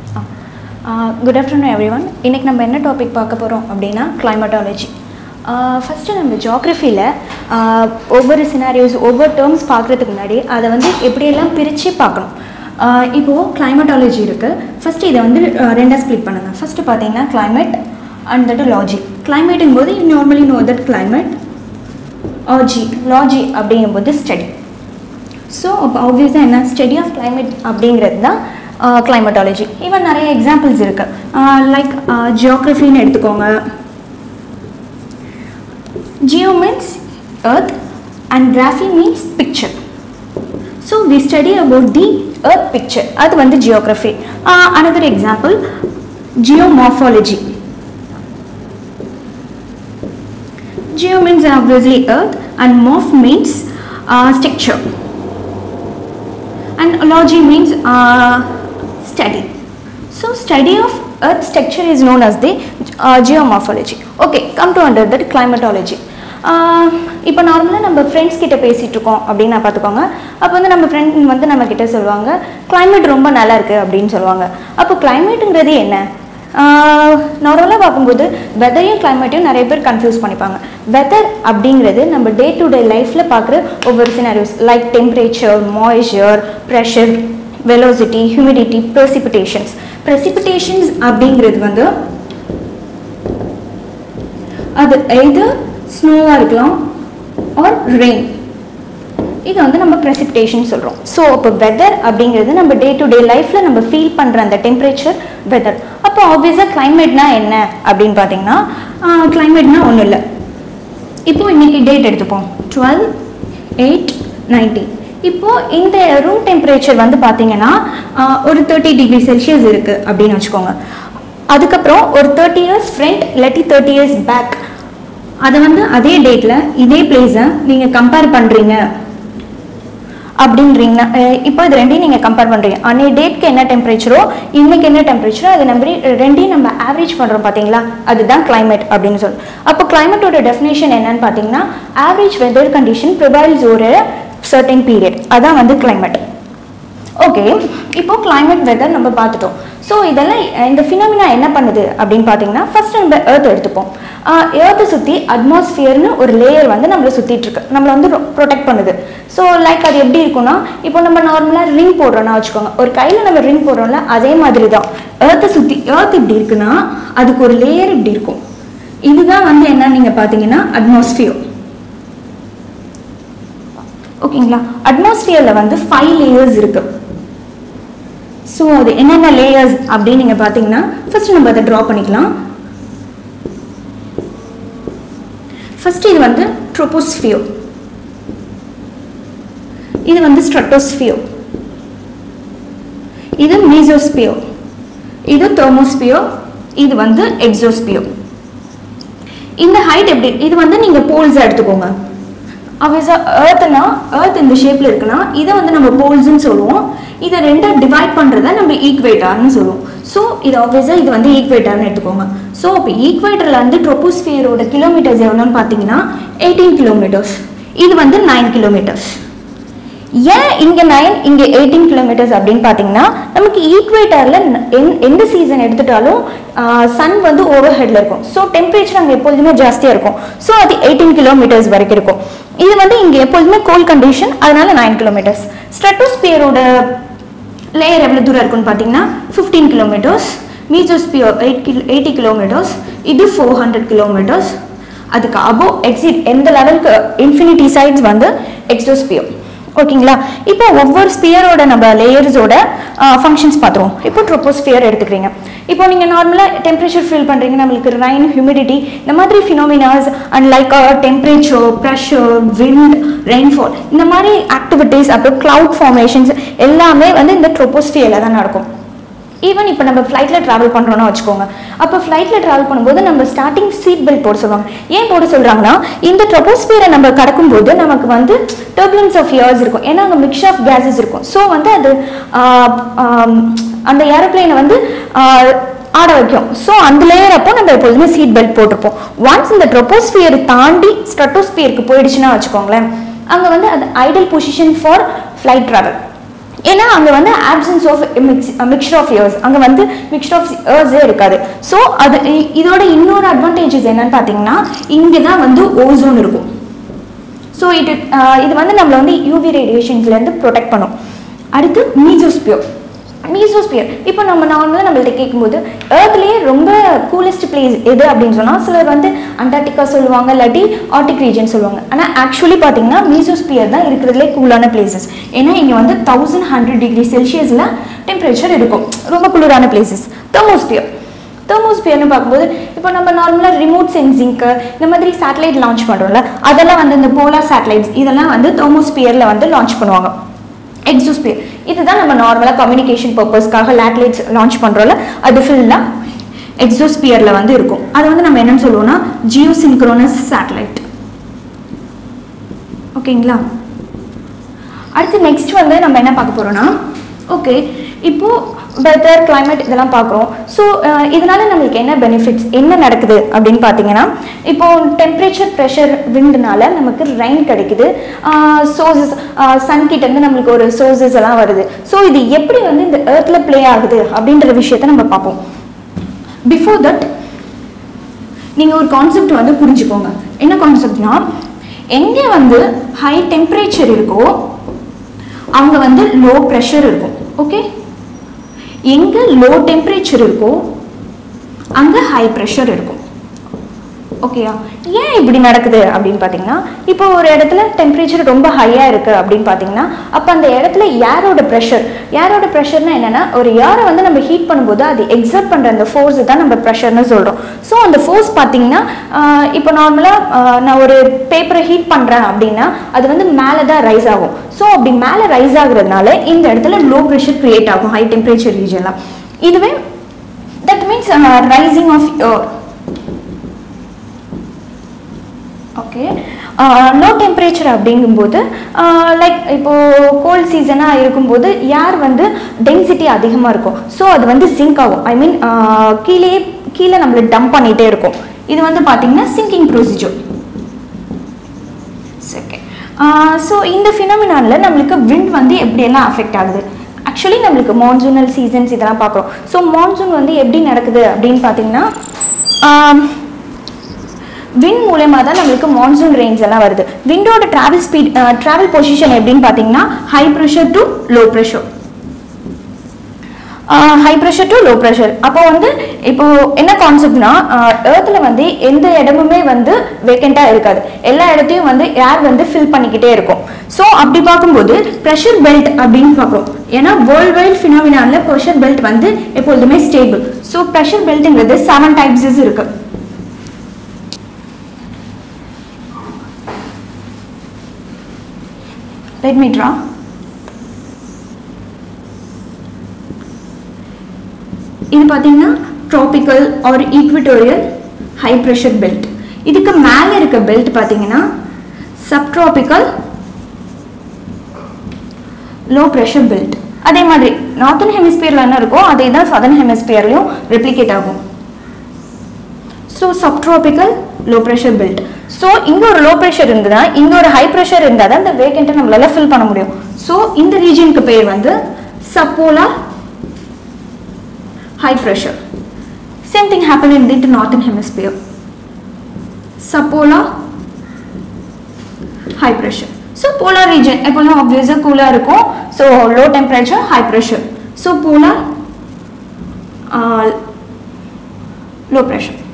Good afternoon everyone. இன்னைக்கு நம்ம என்ன டாபிக் பார்க்க போறோம் அப்படினா climatology. ஃபர்ஸ்ட் நம்ம ஜியோகிராஃபில ஒவ்வொரு சினாரியோஸ் ஒவ்வொரு டேர்ம்ஸ் பார்க்கிறதுக்கு முன்னாடி அதை வந்து எப்படி எல்லாம் பிரிச்சு பார்க்கணும். இப்போ climatology இருக்கு. ஃபர்ஸ்ட் இத வந்து ரெண்டா ஸ்ப்ளிட் பண்ணுங்க. ஃபர்ஸ்ட் பாத்தீங்கன்னா climate and that logy. Climate ங்கும்போது you normally know that climate or logy அப்படிங்கும்போது study. So obviously என்ன study of climate அப்படிங்கிறது தான் climatology. Even நிறைய எக்ஸாம்பிள்ஸ் இருக்கு. லைக் ஜியோகிராஃபின்னு எடுத்துக்கோங்க. Geo means earth and graphy means picture. So we study about the earth picture. அது வந்து geography. Another example, geomorphology. Geo means obviously earth and morph means structure. And logy means study. So study of earth structure is known as the geomorphology. Okay, come to under that climatology. இப்போ நார்மலாக நம்ம friends கிட்ட பேசிகிட்டு இருக்கோம் அப்படின்னு நான் பார்த்துக்கோங்க. அப்போ வந்து நம்ம ஃப்ரெண்ட் வந்து நம்ம கிட்ட சொல்லுவாங்க கிளைமேட் ரொம்ப நல்லா இருக்குது அப்படின்னு சொல்லுவாங்க. அப்போ கிளைமேட்டுங்கிறது என்ன? நார்மலாக பார்க்கும்போது வெதரையும் கிளைமேட்டையும் நிறைய பேர் கன்ஃபியூஸ் பண்ணிப்பாங்க. வெதர் அப்படிங்கிறது நம்ம டே டு டே லைஃப்பில் பார்க்குற ஒவ்வொரு scenarios like temperature, moisture, pressure, velocity, humidity, precipitations அப்படிங்கிறது வந்து அது எய்தர் ஸ்னோவாக இருக்கலாம் ஆர் ரெயின். இது வந்து நம்ம ப்ரெசிபிடேஷன் சொல்கிறோம். ஸோ இப்போ வெதர் அப்படிங்கிறது நம்ம டே டு டே லைஃப்பில் நம்ம ஃபீல் பண்ணுற அந்த டெம்பரேச்சர் வெதர். அப்போ ஆப்வியஸாக கிளைமேட்னா என்ன அப்படின்னு பார்த்தீங்கன்னா கிளைமேட்னா ஒன்றும் இல்லை. இப்போது இன்றைக்கி டேட் எடுத்துப்போம் 12/8/19. இப்போது இந்த ரூம் டெம்பரேச்சர் வந்து பார்த்தீங்கன்னா ஒரு 30 டிகிரி செல்சியஸ் இருக்குது அப்படின்னு வச்சுக்கோங்க. அதுக்கப்புறம் ஒரு 30 இயர்ஸ் ஃப்ரண்ட் இல்லாட்டி 30 இயர்ஸ் பேக் அதை வந்து அதே டேட்டில் இதே பிளேஸை நீங்கள் கம்பேர் பண்ணுறீங்க அப்படின்றீங்கன்னா இப்போ இது ரெண்டையும் நீங்கள் கம்பேர் பண்ணுறீங்க. அன்றைய டேட்க்கு என்ன டெம்பரேச்சரோ இன்றைக்கி என்ன டெம்பரேச்சரோ அது நம்ம ரெண்டையும் நம்ம ஆவரேஜ் பண்ணுறோம் பார்த்தீங்களா, அதுதான் கிளைமேட் அப்படின்னு சொல்லி. அப்போ கிளைமேட்டோட டெஃபினேஷன் என்னன்னு பார்த்தீங்கன்னா ஆவரேஜ் வெதர் கண்டிஷன் ப்ரிவைல்ஸ் ஒரு சர்டன் பீரியட், அதான் வந்து கிளைமேட். ஓகே, இப்போது கிளைமேட் வெதர் நம்ம பார்த்துட்டோம். ஸோ இதெல்லாம் இந்த ஃபினாமினா என்ன பண்ணுது அப்படின்னு பார்த்தீங்கன்னா ஃபர்ஸ்ட் நம்ம எர்த் எடுத்துப்போம். எர்த்தை சுற்றி அட்மாஸ்ஃபியர்னு ஒரு லேயர் வந்து நம்மளை சுற்றிட்டு இருக்கு, நம்மளை வந்து ப்ரொடெக்ட் பண்ணுது. ஸோ லைக் அது எப்படி இருக்குன்னா இப்போ நம்ம நார்மலாக ரிங் போடுறோன்னா வச்சுக்கோங்க, ஒரு கையில் நம்ம ரிங் போடுறோம்ல அதே மாதிரி தான் எர்த்தை சுற்றி எர்த் இப்படி இருக்குன்னா அதுக்கு ஒரு லேயர் இப்படி இருக்கும். இதுதான் வந்து என்ன நீங்கள் பார்த்தீங்கன்னா அட்மாஸ்ஃபியர். ஓகேங்களா, அட்மாஸ்ஃபியரில் வந்து 5 லேயர்ஸ் இருக்கு. ஸோ அது என்னென்ன லேயர்ஸ் அப்படின்னு நீங்கள் பார்த்தீங்கன்னா ஃபர்ஸ்ட் நம்ம அதை ட்ரா பண்ணிக்கலாம். ஃபர்ஸ்ட் இது வந்து ட்ரோபோஸ்பியர், இது வந்து ஸ்ட்ராட்டோஸ்பியர், இது மீசோஸ்பியர், இது தெர்மோஸ்பியர், இது வந்து எக்ஸோஸ்பியர். இந்த ஹைட் எப்படி, இது வந்து நீங்கள் போல்ஸாக எடுத்துக்கோங்க. ஆப்வியஸாக எர்த்னா எர்த் இந்த ஷேப்பில் இருக்குன்னா இதை வந்து நம்ம போல்ஸ்ன்னு சொல்லுவோம். இதை ரெண்டாக டிவைட் பண்ணுறத நம்ம ஈக்வேட்டர்னு சொல்லுவோம். ஸோ இது ஆப்வியஸாக இது வந்து ஈக்வேட்டர்னு எடுத்துக்கோங்க. ஸோ இப்போ ஈக்வேட்டரில் வந்து ட்ரோபோஸ்பியரோட கிலோமீட்டர்ஸ் எவ்வளோன்னு பார்த்தீங்கன்னா 18 கிலோமீட்டர்ஸ், இது வந்து 9 கிலோமீட்டர்ஸ். ஏன் இங்கே 9 இங்கே 18 கிலோமீட்டர்ஸ் அப்படின்னு பார்த்தீங்கன்னா நமக்கு ஈக்வேட்டரில் எந்த சீசன் எடுத்துட்டாலும் சன் வந்து ஓவர் ஹெட்ல இருக்கும். ஸோ டெம்பரேச்சர் அங்கே எப்பொழுதுமே ஜாஸ்தியாக இருக்கும். ஸோ அது 18 கிலோமீட்டர்ஸ் வரைக்கும் இருக்கும். இது வந்து இங்கே எப்பொழுதுமே கோல்ட் கண்டிஷன், அதனால 9 கிலோமீட்டர்ஸ். ஸ்ட்ராட்டோஸ்பியரோட லேயர் எவ்வளோ தூரம் இருக்குன்னு பார்த்தீங்கன்னா 15 கிலோமீட்டர்ஸ், மீசோஸ்பியர் 80 கிலோமீட்டர்ஸ், இது 400 கிலோமீட்டர்ஸ். அதுக்கு அபோவ் எக்ஸிட் எந்த லெவலுக்கு இன்ஃபினிட்டி சைட்ஸ் வந்து எக்ஸோஸ்பியர். ஓகேங்களா, இப்போ ஒவ்வொரு ஸ்பியரோட நம்ம லேயர்ஸோட ஃபங்க்ஷன்ஸ் பார்த்துருவோம். இப்போ ட்ரோபோஸ்பியர் எடுத்துக்கிறீங்க. இப்போ நீங்கள் நார்மலாக டெம்பரேச்சர் ஃபீல் பண்ணுறீங்க, நம்மளுக்கு ரைன், ஹியூமிடிட்டி இந்த மாதிரி phenomenas and like temperature, pressure, wind, rainfall இந்த மாதிரி ஆக்டிவிட்டீஸ், அப்புறம் கிளவுட் ஃபார்மேஷன்ஸ் எல்லாமே வந்து இந்த ட்ரோபோஸ்பியரில் தான் நடக்கும். ஈவன் இப்போ நம்ம ஃப்ளைட்டில் ட்ராவல் பண்ணுறோன்னா வச்சுக்கோங்க, அப்போ ஃப்ளைட்டில் ட்ராவல் பண்ணும்போது நம்ம ஸ்டார்டிங் சீட் பெல்ட் போட சொல்லுவாங்க. ஏன் போட சொல்கிறாங்கன்னா இந்த ட்ரோபோஸ்பியரை நம்ம கடக்கும்போது நமக்கு வந்து டர்புலன்ஸ் ஆஃப் ஏர்ஸ் இருக்கும், ஏன்னா அங்கே மிக்சர் ஆஃப் கேஸஸ் இருக்கும். ஸோ வந்து அது அந்த ஏரோப்ளைனை வந்து ஆட வைக்கும். ஸோ அந்த லேயர் அப்போ நம்ம எப்போதுமே சீட் பெல்ட் போட்டிருப்போம். ஒன்ஸ் இந்த ட்ரோபோஸ்பியர் தாண்டி ஸ்ட்ராட்டோஸ்பியருக்கு போயிடுச்சுன்னா வச்சுக்கோங்களேன், அங்கே வந்து அது ideal position for flight travel. ஏன்னா அங்கே வந்து absence of mixture of airs, அங்கே வந்து மிக்சர் ஆஃப் இயர்ஸே இருக்காது. ஸோ அது இதோட இன்னொரு அட்வான்டேஜஸ் என்னன்னு பார்த்தீங்கன்னா இங்கே தான் வந்து ஓசோன் இருக்கும். ஸோ இது வந்து நம்மளை வந்து யூவி ரேடியேஷன்ஸ்லேருந்து ப்ரொடெக்ட் பண்ணும். அடுத்து மீசோஸ்பியர். இப்போ நம்ம நார்மலாக நம்மள்ட்ட கேட்கும்போது ஏர்த்லேயே ரொம்ப கூலஸ்ட் பிளேஸ் எது அப்படின்னு சொன்னால் சிலர் வந்து அண்டார்டிகா சொல்லுவாங்க, இல்லாட்டி ஆர்டிக் ரீஜன் சொல்லுவாங்க. ஆனால் ஆக்சுவலி பார்த்தீங்கன்னா மீசோஸ்பியர் தான் இருக்கிறதுலே கூலான பிளேசஸ். ஏன்னா இங்கே வந்து 1100 டிகிரி செல்சியஸில் டெம்பரேச்சர் இருக்கும், ரொம்ப குளிரான பிளேசஸ். தெர்மோஸ்பியர்னு பார்க்கும்போது இப்போ நம்ம நார்மலாக ரிமோட் சென்சிங்க்கு இந்த மாதிரி சேட்டலைட் லான்ச் பண்ணுறோம்ல, அதெல்லாம் வந்து இந்த போலார் சேட்டலைட்ஸ் இதெல்லாம் வந்து தெர்மோஸ்பியரில் வந்து லான்ச் பண்ணுவாங்க. எக்ஸோஸ்பியர் இதுதான் நம்ம நார்மலாக கம்யூனிகேஷன் பர்பஸ்க்காக சேட்டலைட்ஸ் லான்ச் பண்ணுறோம்ல, அது ஃபுல்லாக எக்ஸோஸ்பியரில் வந்து இருக்கும். அது வந்து நம்ம என்னன்னு சொல்லுவோம்னா ஜியோசின்க்ரோனஸ் சேட்டலைட். ஓகேங்களா? அடுத்து நெக்ஸ்ட் வந்து நம்ம என்ன பார்க்க போகிறோம்னா, ஓகே இப்போது வெதர் கிளைமேட் இதெல்லாம் பார்க்குறோம். ஸோ இதனால நம்மளுக்கு என்ன பெனிஃபிட்ஸ் என்ன நடக்குது அப்படின்னு பார்த்தீங்கன்னா, இப்போ டெம்பரேச்சர் ப்ரெஷர் விண்டுனால நமக்கு ரெயின் கிடைக்குது, சோர்சஸ் சன்கிட்டேருந்து நம்மளுக்கு ஒரு சோர்சஸ் எல்லாம் வருது. ஸோ இது எப்படி வந்து இந்த எர்த்தில் ப்ளே ஆகுது அப்படின்ற விஷயத்த நம்ம பார்ப்போம். பிஃபோர் தட் நீங்கள் ஒரு கான்செப்ட் வந்து புரிஞ்சுக்கோங்க. என்ன கான்செப்ட்னா, எங்கே வந்து ஹை டெம்பரேச்சர் இருக்கோ அங்கே வந்து லோ ப்ரெஷர் இருக்கும். ஓகே, எங்கே லோ டெம்பரேச்சர் இருக்கோ அங்கே ஹை ப்ரெஷர் இருக்கும். ஓகேயா? ஏன் இப்படி நடக்குது அப்படின்னு பார்த்தீங்கன்னா, இப்போ ஒரு இடத்துல டெம்பரேச்சர் ரொம்ப ஹையாக இருக்குது அப்படின்னு பார்த்தீங்கன்னா, அப்போ அந்த இடத்துல ஏரோட ப்ரெஷர்னா என்னென்னா, ஒரு ஏரை வந்து நம்ம ஹீட் பண்ணும்போது அது எக்ஸர்ட் பண்ணுற அந்த ஃபோர்ஸை தான் நம்ம ப்ரெஷர்னு சொல்கிறோம். ஸோ அந்த ஃபோர்ஸ் பார்த்தீங்கன்னா, இப்போ நார்மலாக நான் ஒரு பேப்பரை ஹீட் பண்ணுறேன் அப்படின்னா அது வந்து மேலே தான் ரைஸ் ஆகும். ஸோ அப்படி மேலே ரைஸ் ஆகுறதுனால இந்த இடத்துல லோ ப்ரெஷர் க்ரியேட் ஆகும் ஹை டெம்பரேச்சர் ரீஜன்லாம். இதுவே that means rising of air. Okay, low temperature அப்படிங்கும்போது லைக் இப்போது கோல்ட் சீசனாக இருக்கும்போது ஏர் வந்து டென்சிட்டி அதிகமாக இருக்கும். ஸோ அது வந்து சிங்க் ஆகும். ஐ மீன் கீழே நம்மளை டம்ப் பண்ணிகிட்டே இருக்கும். இது வந்து பார்த்திங்கன்னா சிங்கிங் ப்ரொசீஜர். செகண்ட், ஸோ இந்த ஃபினாமினானில் நம்மளுக்கு விண்ட் வந்து எப்படியெல்லாம் அஃபெக்ட் ஆகுது. ஆக்சுவலி நம்மளுக்கு மான்சூனல் சீசன்ஸ் இதெல்லாம் பார்க்குறோம். ஸோ மான்சூன் வந்து எப்படி நடக்குது அப்படின்னு பார்த்தீங்கன்னா, விண்ட் மூலமாக தான் நம்மளுக்கு மான்சூன் ரெயின்ஸ் எல்லாம் வருது. விண்டோட ட்ராவல் பொசிஷன் எப்படின்னு பார்த்தீங்கன்னா, high pressure to low pressure. அப்போ வந்து இப்போ என்ன கான்செப்ட்னா, எர்த்தில் வந்து எந்த இடமுமே வந்து வேக்கண்டாக இருக்காது, எல்லா இடத்தையும் வந்து ஏர் வந்து ஃபில் பண்ணிக்கிட்டே இருக்கும். ஸோ அப்படி பார்க்கும்போது ப்ரெஷர் பெல்ட் அப்படின்னு பார்க்குறோம். ஏன்னா வேர்ல்ட் வைட் ஃபினாமினானில் ப்ரெஷர் பெல்ட் வந்து எப்பொழுதுமே ஸ்டேபிள். ஸோ ப்ரெஷர் பெல்ட்டுங்கிறது 7 டைப்ஸஸ் இருக்கு. Let me draw. இது பார்த்தீங்கன்னா tropical or equatorial high pressure belt. இதுக்கு மேலே இருக்க பெல்ட் பார்த்தீங்கன்னா சப்ட்ராபிக்கல் லோ ப்ரெஷர் பெல்ட். அதே மாதிரி நார்த்தன் ஹெமிஸ்பியரில் என்ன இருக்கோ அதே தான் சதர்ன் ஹெமிஸ்பியர்லையும் ரெப்ளிகேட் ஆகும். So subtropical low pressure belt. So இங்கே ஒரு லோ ப்ரெஷர் இருந்ததுன்னா இங்கே ஒரு ஹை ப்ரெஷர் இருந்தால் தான் இந்த வேக்கண்ட்டை நம்மளால ஃபில் பண்ண முடியும். ஸோ இந்த ரீஜனுக்கு பேர் வந்து subpolar high pressure. Same thing happened in the northern hemisphere. Subpolar high pressure. So polar region எப்போதும் obviously cooler இருக்கும். So low temperature high pressure. So polar low pressure.